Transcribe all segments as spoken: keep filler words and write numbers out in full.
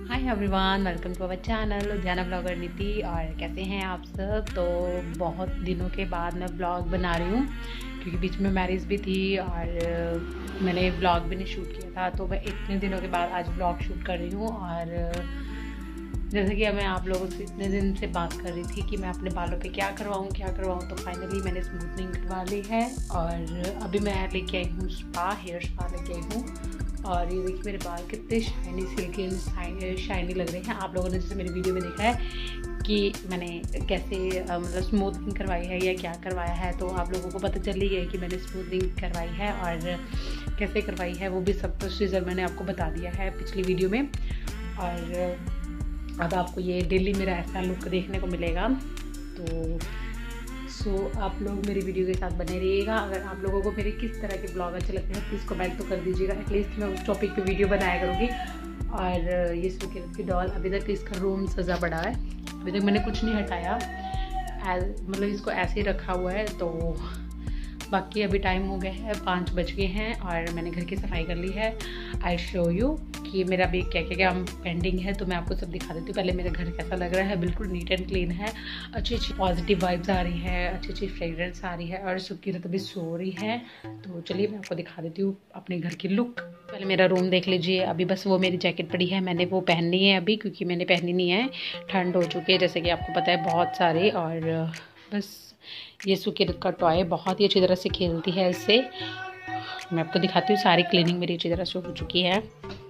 Hi everyone, welcome to our channel Ludhiana blogger Neeti. और कैसे हैं आप सब। तो बहुत दिनों के बाद मैं ब्लॉग बना रही हूँ क्योंकि बीच में मैरिज भी थी और मैंने ब्लॉग भी नहीं शूट किया था। तो मैं इतने दिनों के बाद आज ब्लॉग शूट कर रही हूँ। और जैसे कि मैं आप लोगों से इतने दिन से बात कर रही थी कि मैं अपने बालों पे क्या करवाऊँ क्या करवाऊँ तो फाइनली मैंने स्मूथनिंग करवा ली है। और अभी मैं लेके आई हूँ स्पा, हेयर स्पा लेके आई हूँ। और ये देखिए मेरे बाल कितने शाइनी सिल्की एंड शाइनी लग रहे हैं। आप लोगों ने जैसे मेरी वीडियो में देखा है कि मैंने कैसे मतलब स्मूथनिंग करवाई है या क्या करवाया है, तो आप लोगों को पता चल ही गया कि मैंने स्मूथनिंग करवाई है और कैसे करवाई है। वो भी सब प्रोसीजर मैंने आपको बता दिया है पिछली वीडियो में। और अब आपको ये डेली मेरा ऐसा लुक देखने को मिलेगा। तो सो so, आप लोग मेरी वीडियो के साथ बने रहिएगा। अगर आप लोगों को मेरे किस तरह के ब्लॉग अच्छे लगते हैं प्लीज़ कमेंट तो कर दीजिएगा। एटलीस्ट मैं उस टॉपिक पे वीडियो बनाया करूँगी। और ये सुकीरत की डॉल, अभी तक इसका रूम सजा पड़ा है, अभी तक मैंने कुछ नहीं हटाया। मतलब इसको ऐसे ही रखा हुआ है। तो बाकी अभी टाइम हो गया है, पाँच बज गए हैं और मैंने घर की सफाई कर ली है। आई शो यू कि मेरा भी क्या क्या क्या पेंडिंग है, तो मैं आपको सब दिखा देती हूँ। पहले मेरा घर कैसा लग रहा है, बिल्कुल नीट एंड क्लीन है, अच्छी अच्छी पॉजिटिव वाइब्स आ रही है, अच्छी अच्छी फ्रेग्रेंस आ रही है और सुकीरत अभी सो रही है। तो चलिए मैं आपको दिखा देती हूँ अपने घर की लुक। पहले मेरा रूम देख लीजिए। अभी बस वो मेरी जैकेट पड़ी है, मैंने वो पहननी है अभी क्योंकि मैंने पहनी नहीं है, ठंड हो चुकी है जैसे कि आपको पता है बहुत सारे। और बस ये सुकीरत का टॉय बहुत ही अच्छी तरह से खेलती है इससे। मैं आपको दिखाती हूँ, सारी क्लीनिंग मेरी अच्छी तरह से हो चुकी है।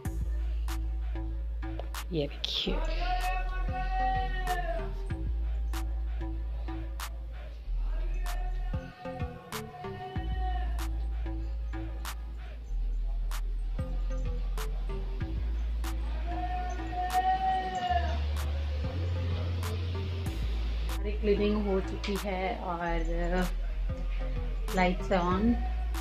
ये देखिए सारी क्लीनिंग हो चुकी है और लाइट्स ऑन।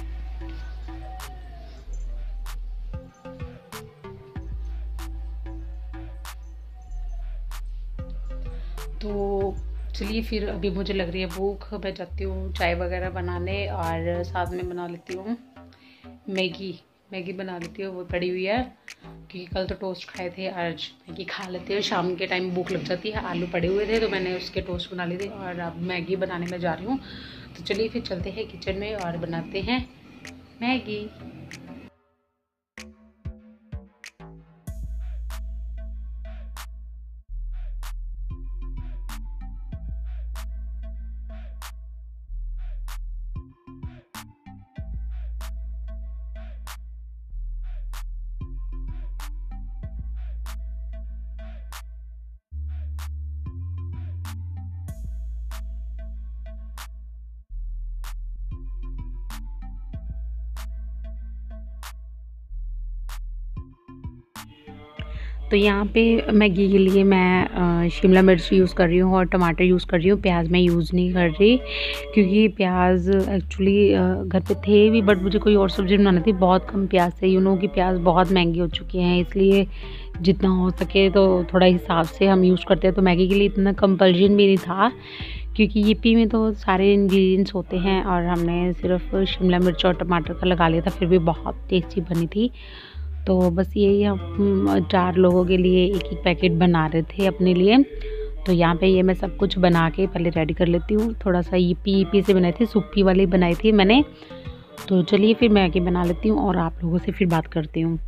तो चलिए फिर अभी मुझे लग रही है भूख, मैं जाती हूँ चाय वगैरह बनाने और साथ में बना लेती हूँ मैगी। मैगी बना लेती हूँ, वो पड़ी हुई है क्योंकि कल तो टोस्ट खाए थे, आज मैगी खा लेती हूँ। शाम के टाइम भूख लग जाती है, आलू पड़े हुए थे तो मैंने उसके टोस्ट बना लिए थे और अब मैगी बनाने में जा रही हूँ। तो चलिए फिर चलते हैं किचन में और बनाते हैं मैगी। तो यहाँ पे मैगी के लिए मैं शिमला मिर्च यूज़ कर रही हूँ और टमाटर यूज़ कर रही हूँ। प्याज मैं यूज़ नहीं कर रही क्योंकि प्याज एक्चुअली घर पे थे भी, बट मुझे कोई और सब्ज़ी बनानी थी बहुत कम प्याज से। यू नो कि प्याज बहुत महंगी हो चुकी हैं, इसलिए जितना हो सके तो थोड़ा हिसाब से हम यूज़ करते हैं। तो मैगी के लिए इतना कंपल्जन भी नहीं था क्योंकि यिप्पी में तो सारे इंग्रेडिएंट्स होते हैं और हमने सिर्फ शिमला मिर्च और टमाटर का लगा लिया था, फिर भी बहुत टेस्टी बनी थी। तो बस यही हम चार लोगों के लिए एक एक पैकेट बना रहे थे अपने लिए। तो यहाँ पे ये मैं सब कुछ बना के पहले रेडी कर लेती हूँ। थोड़ा सा यिप्पी यिप्पी से बनाई थी, सूपी वाली बनाई थी मैंने। तो चलिए फिर मैगी बना लेती हूँ और आप लोगों से फिर बात करती हूँ।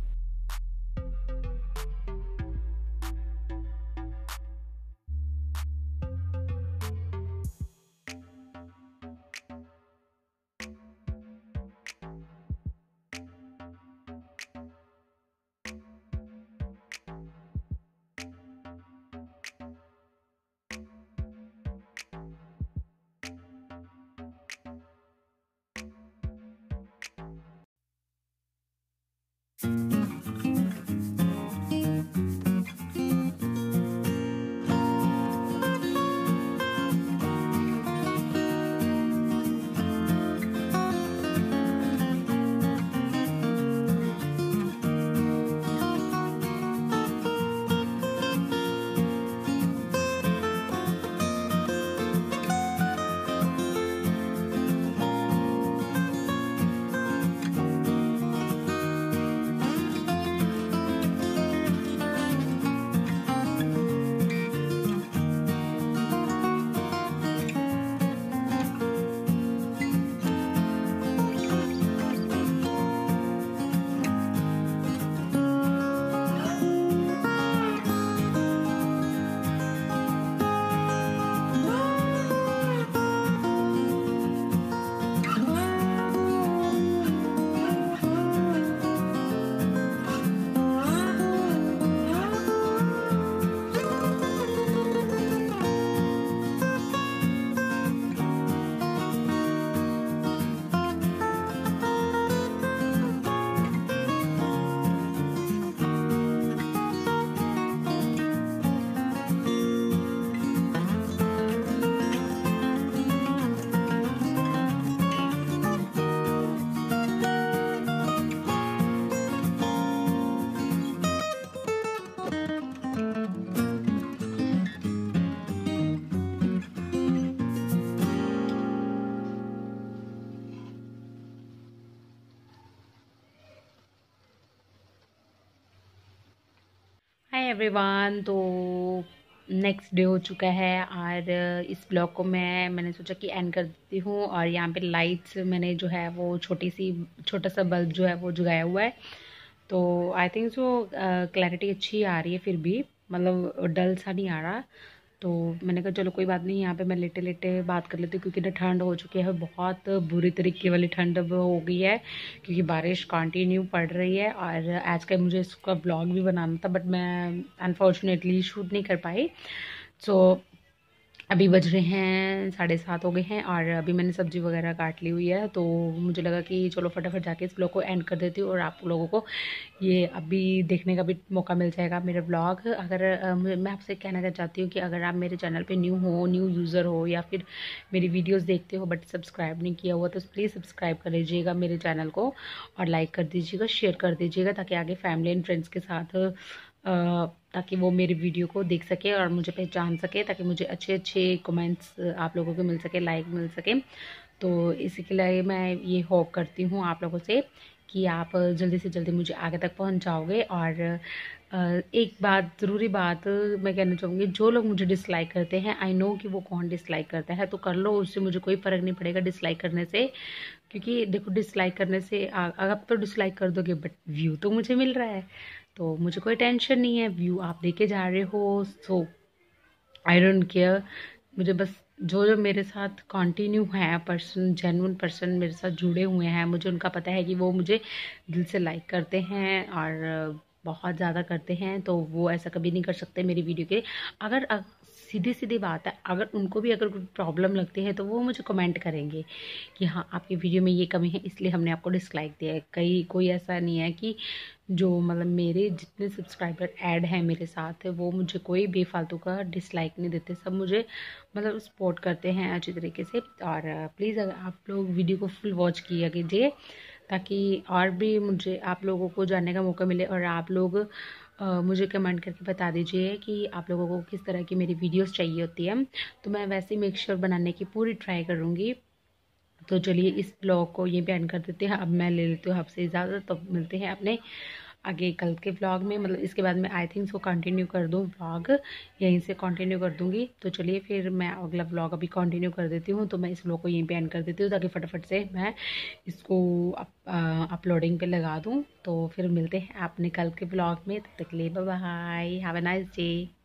एवरीवन। तो नेक्स्ट डे हो चुका है और इस ब्लॉग को मैं मैंने सोचा कि एंड कर देती हूँ। और यहाँ पे लाइट्स मैंने जो है वो छोटी सी छोटा सा बल्ब जो है वो जगाया हुआ है। तो आई थिंक सो क्लैरिटी अच्छी आ रही है, फिर भी मतलब डल सा नहीं आ रहा। तो मैंने कहा चलो कोई बात नहीं, यहाँ पे मैं लेटे लेटे बात कर लेती हूँ, क्योंकि ना ठंड हो चुकी है, बहुत बुरी तरीके वाली ठंड अब हो गई है, क्योंकि बारिश कंटिन्यू पड़ रही है। और आज का मुझे इसका ब्लॉग भी बनाना था, बट मैं अनफॉर्चुनेटली शूट नहीं कर पाई। सो अभी बज रहे हैं साढ़े सात हो गए हैं और अभी मैंने सब्ज़ी वगैरह काट ली हुई है। तो मुझे लगा कि चलो फटाफट जाके इस ब्लॉग को एंड कर देती हूँ और आप लोगों को ये अभी देखने का भी मौका मिल जाएगा मेरा ब्लॉग। अगर अ, मैं आपसे कहना चाहती हूँ कि अगर आप मेरे चैनल पे न्यू हो, न्यू यूज़र हो, या फिर मेरी वीडियोज़ देखते हो बट सब्सक्राइब नहीं किया हुआ, तो प्लीज़ सब्सक्राइब कर लीजिएगा मेरे चैनल को और लाइक कर दीजिएगा, शेयर कर दीजिएगा, ताकि आगे फैमिली एंड फ्रेंड्स के साथ ताकि वो मेरी वीडियो को देख सके और मुझे पहचान सके, ताकि मुझे अच्छे अच्छे कमेंट्स आप लोगों को मिल सके, लाइक मिल सके। तो इसी के लिए मैं ये होप करती हूँ आप लोगों से कि आप जल्दी से जल्दी मुझे आगे तक पहुँच जाओगे। और एक बात, ज़रूरी बात मैं कहना चाहूँगी, जो लोग मुझे डिसलाइक करते हैं, आई नो कि वो कौन डिसलाइक करता है, तो कर लो, उससे मुझे कोई फ़र्क नहीं पड़ेगा डिसलाइक करने से। क्योंकि देखो डिसलाइक करने से आप तो डिसलाइक कर दोगे, बट व्यू तो मुझे मिल रहा है, तो मुझे कोई टेंशन नहीं है। व्यू आप देके जा रहे हो, सो आई डोंट केयर। मुझे बस जो जो मेरे साथ कंटिन्यू है पर्सन, जेन्युइन पर्सन मेरे साथ जुड़े हुए हैं, मुझे उनका पता है कि वो मुझे दिल से लाइक करते हैं और बहुत ज़्यादा करते हैं, तो वो ऐसा कभी नहीं कर सकते मेरी वीडियो के। अगर सीधी सीधी बात है, अगर उनको भी अगर कोई प्रॉब्लम लगती है तो वो मुझे कमेंट करेंगे कि हाँ आपकी वीडियो में ये कमी है, इसलिए हमने आपको डिसलाइक दिया है। कहीं कोई ऐसा नहीं है कि जो मतलब मेरे जितने सब्सक्राइबर ऐड हैं मेरे साथ, वो मुझे कोई बेफालतू का डिसलाइक नहीं देते, सब मुझे मतलब सपोर्ट करते हैं अच्छी तरीके से। और प्लीज़ अगर आप लोग वीडियो को फुल वॉच किया कीजिए, ताकि और भी मुझे आप लोगों को जानने का मौका मिले। और आप लोग Uh, मुझे कमेंट करके बता दीजिए कि आप लोगों को किस तरह की मेरी वीडियोस चाहिए होती है, तो मैं वैसे मेक श्योर बनाने की पूरी ट्राई करूँगी। तो चलिए इस ब्लॉग को ये बैन कर देते हैं, अब मैं ले लेती हूँ आपसे इजाज़त। तो मिलते हैं अपने आगे कल के व्लॉग में, मतलब इसके बाद मैं आई थिंक सो कंटिन्यू कर दूँ व्लॉग, यहीं से कंटिन्यू कर दूँगी। तो चलिए फिर मैं अगला व्लॉग अभी कंटिन्यू कर देती हूँ। तो मैं इस व्लॉग को यहीं पे एंड कर देती हूँ, ताकि फटाफट से मैं इसको अपलोडिंग पे लगा दूँ। तो फिर मिलते हैं अपने कल के व्लॉग में, तब तक के लिए bye bye, have a nice day.